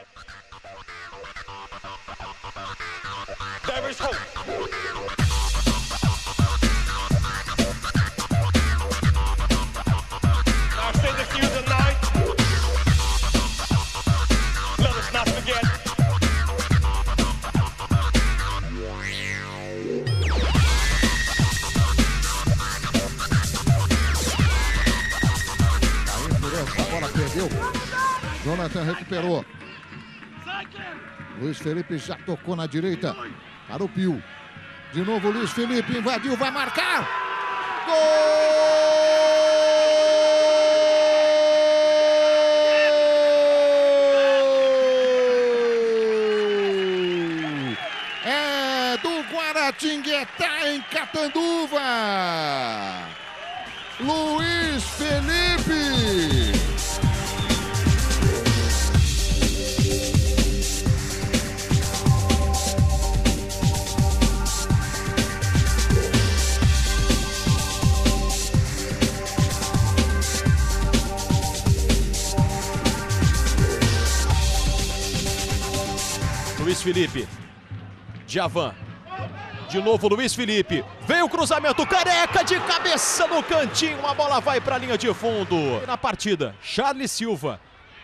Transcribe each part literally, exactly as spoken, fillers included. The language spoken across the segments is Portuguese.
There is hope. I say this to you tonight. Let us not forget. A bola perdeu. Jonathan recuperou. Luiz Felipe já tocou na direita para o Pio. De novo Luiz Felipe invadiu, vai marcar. Gol! É do Guaratinguetá em Catanduva. Luiz Felipe. Luiz Felipe, Djavan, de novo Luiz Felipe, vem o cruzamento, Careca de cabeça no cantinho, a bola vai para a linha de fundo. Na partida, Charles Silva,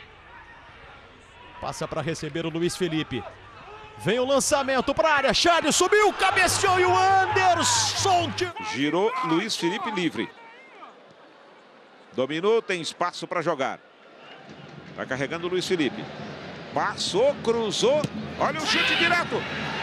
passa para receber o Luiz Felipe, vem o lançamento para a área, Charles subiu, cabeceou e o Anderson. Girou, Luiz Felipe livre. Dominou, tem espaço para jogar. Vai carregando o Luiz Felipe. Passou, cruzou, olha o chute direto.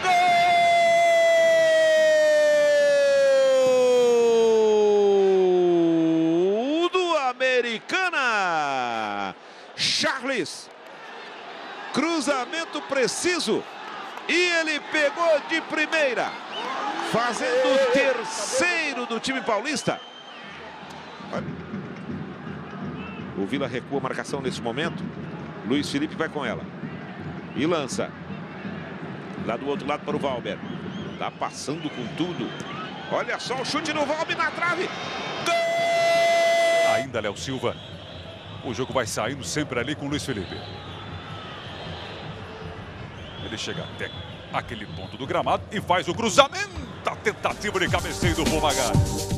Gol do Americana. Charles. Cruzamento preciso. E ele pegou de primeira. Fazendo o terceiro do time paulista. Olha. O Vila recua a marcação nesse momento. Luiz Felipe vai com ela. E lança. Lá do outro lado para o Valber. Tá passando com tudo. Olha só o chute no Valber na trave. Gol! Ainda Léo Silva. O jogo vai saindo sempre ali com o Luiz Felipe. Ele chega até aquele ponto do gramado e faz o cruzamento. A tentativa de cabeceio do Fumagalli.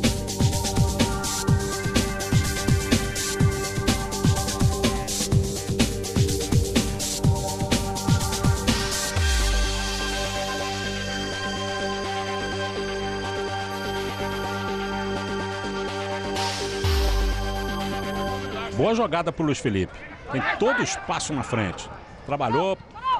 Boa jogada para o Luiz Felipe. Tem todo o espaço na frente. Trabalhou.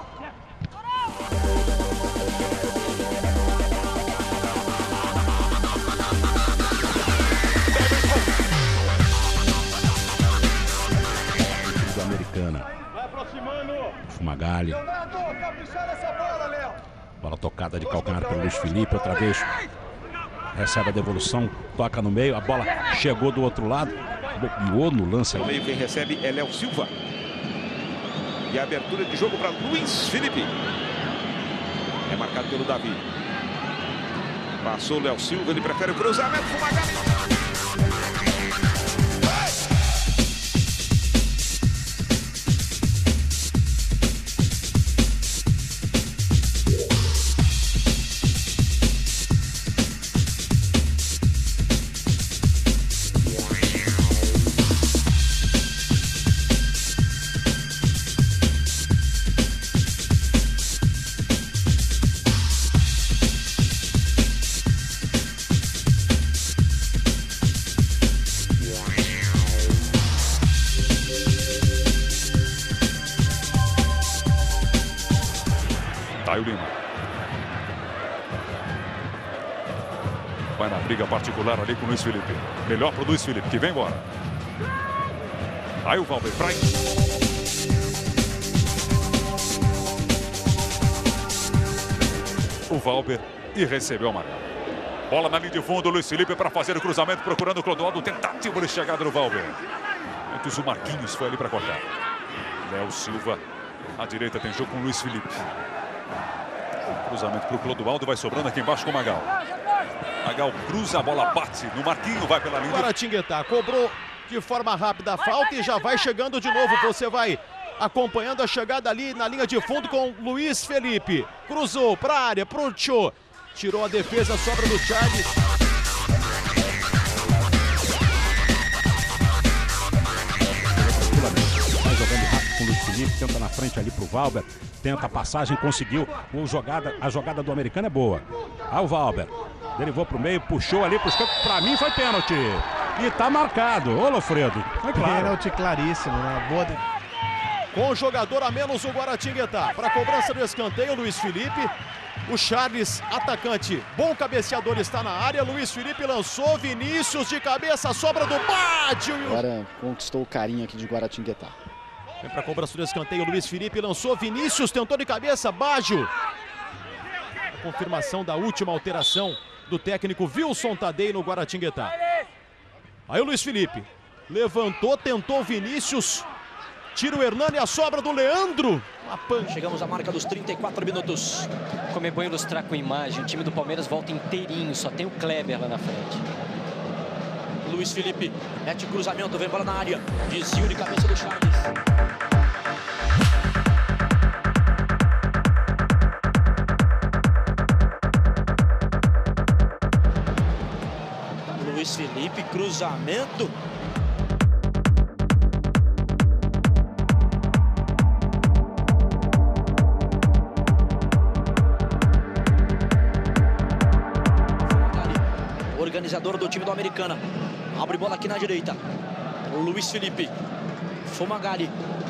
Do Americana. Fumagalli. Bola tocada de calcanhar pelo Luiz Felipe. Outra vez. Recebe a devolução. Toca no meio. A bola chegou do outro lado. Bobeou no lance. No meio quem recebe é Léo Silva. E a abertura de jogo para Luiz Felipe. É marcado pelo Davi. Passou o Léo Silva, ele prefere o cruzamento. Fumagalli. Caio Lima. Vai na briga particular ali com o Luiz Felipe. Melhor para o Luiz Felipe, que vem embora. Aí o Valber pra... O Valber e recebeu a marca. Bola na linha de fundo, o Luiz Felipe para fazer o cruzamento, procurando o Clodoaldo. Tentativa de chegada do Valber. Antes o Marquinhos foi ali para cortar. Léo Silva. À direita tem jogo com o Luiz Felipe. Cruzamento para o Clodoaldo, vai sobrando aqui embaixo com o Magal. Magal cruza, a bola bate no Marquinho, vai pela linha. Guaratinguetá cobrou de forma rápida a falta e já vai chegando de novo. Você vai acompanhando a chegada ali na linha de fundo com Luiz Felipe. Cruzou para a área, pro Cho. Tirou a defesa, sobra do Charles. Vai jogando rápido com o Luiz Felipe, tenta na frente ali pro Valber. Tenta a passagem, conseguiu. O jogada, a jogada do americano é boa. Ah, o Valber. Derivou pro meio, puxou ali, puxou. Pra mim foi pênalti. E tá marcado. Ô, Lofredo. Foi claro. Pênalti claríssimo, né? Boa de... Com o jogador a menos, o Guaratinguetá. Para a cobrança do escanteio, Luiz Felipe. O Charles, atacante, bom cabeceador, está na área. Luiz Felipe lançou, Vinícius de cabeça, sobra do Bádio. Agora conquistou o carinho aqui de Guaratinguetá. Vem para a cobrança do escanteio, Luiz Felipe lançou, Vinícius tentou de cabeça, Bádio. A confirmação da última alteração do técnico Wilson Tadei no Guaratinguetá. Aí o Luiz Felipe levantou, tentou Vinícius. Tira o Hernani, a sobra do Leandro. Chegamos à marca dos trinta e quatro minutos. Como é bom ilustrar com imagem, o time do Palmeiras volta inteirinho, só tem o Kleber lá na frente. Luiz Felipe, mete cruzamento, vem bola na área. Desvio de cabeça do Charles. Luiz Felipe, cruzamento. Organizador do time do Americana. Abre bola aqui na direita. O Luiz Felipe. Fumagalli.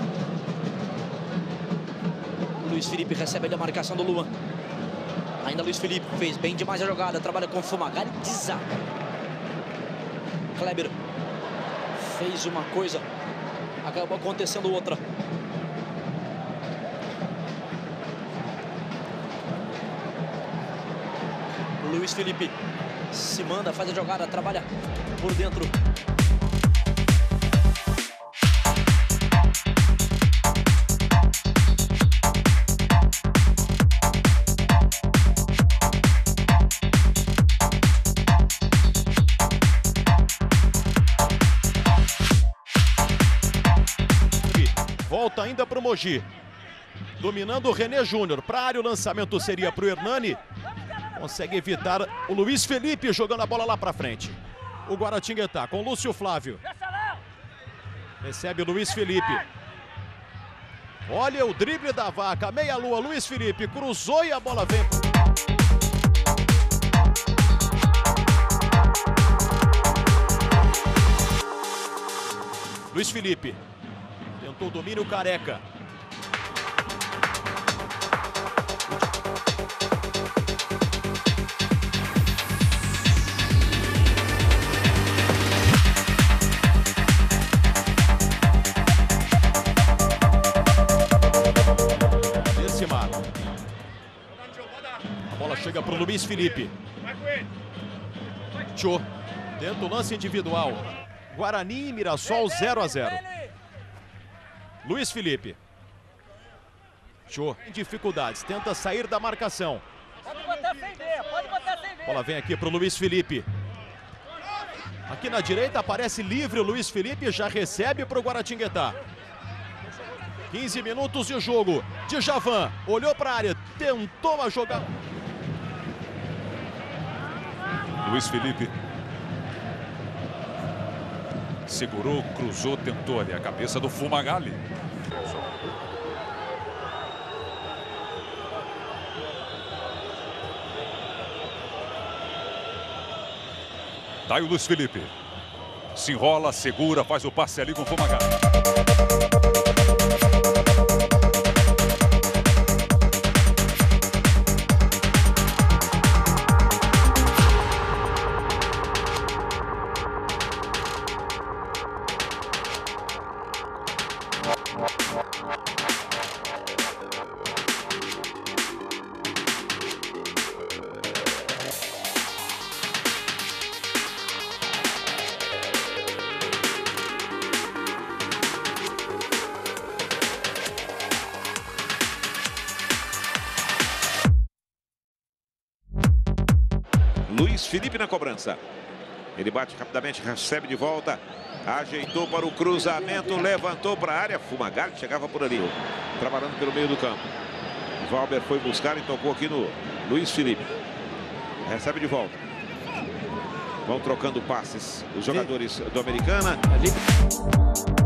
Luiz Felipe recebe ali a marcação do Luan. Ainda Luiz Felipe fez bem demais a jogada. Trabalha com Fumagalli. Desarma. Kleber fez uma coisa. Acabou acontecendo outra. Luiz Felipe se manda, faz a jogada, trabalha por dentro. Volta ainda para o Mogi. Dominando o René Júnior. Para a área, o lançamento seria para o Hernani. Consegue evitar o Luiz Felipe jogando a bola lá para frente. O Guaratinguetá com Lúcio Flávio. Recebe o Luiz Felipe. Olha o drible da vaca. Meia-lua, Luiz Felipe cruzou e a bola vem. Luiz Felipe. Tentou o domínio, Careca. A bola chega para o Luiz Felipe. Cho tenta o lance individual. Guarani e Mirassol zero a zero. Luiz Felipe. Cho em dificuldades, tenta sair da marcação. Pode botar sem ver, pode botar sem ver. A bola vem aqui para o Luiz Felipe. Aqui na direita aparece livre o Luiz Felipe, já recebe para o Guaratinguetá. quinze minutos de jogo. Djavan olhou para a área, tentou a jogada. Luiz Felipe segurou, cruzou, tentou ali a cabeça do Fumagalli. Daí o Luiz Felipe se enrola, segura, faz o passe ali com o Fumagalli. Luiz Felipe na cobrança. Ele bate rapidamente, recebe de volta. Ajeitou para o cruzamento, levantou para a área. Fumagalli chegava por ali, trabalhando pelo meio do campo. Valber foi buscar e tocou aqui no Luiz Felipe. Recebe de volta. Vão trocando passes os jogadores do Americana.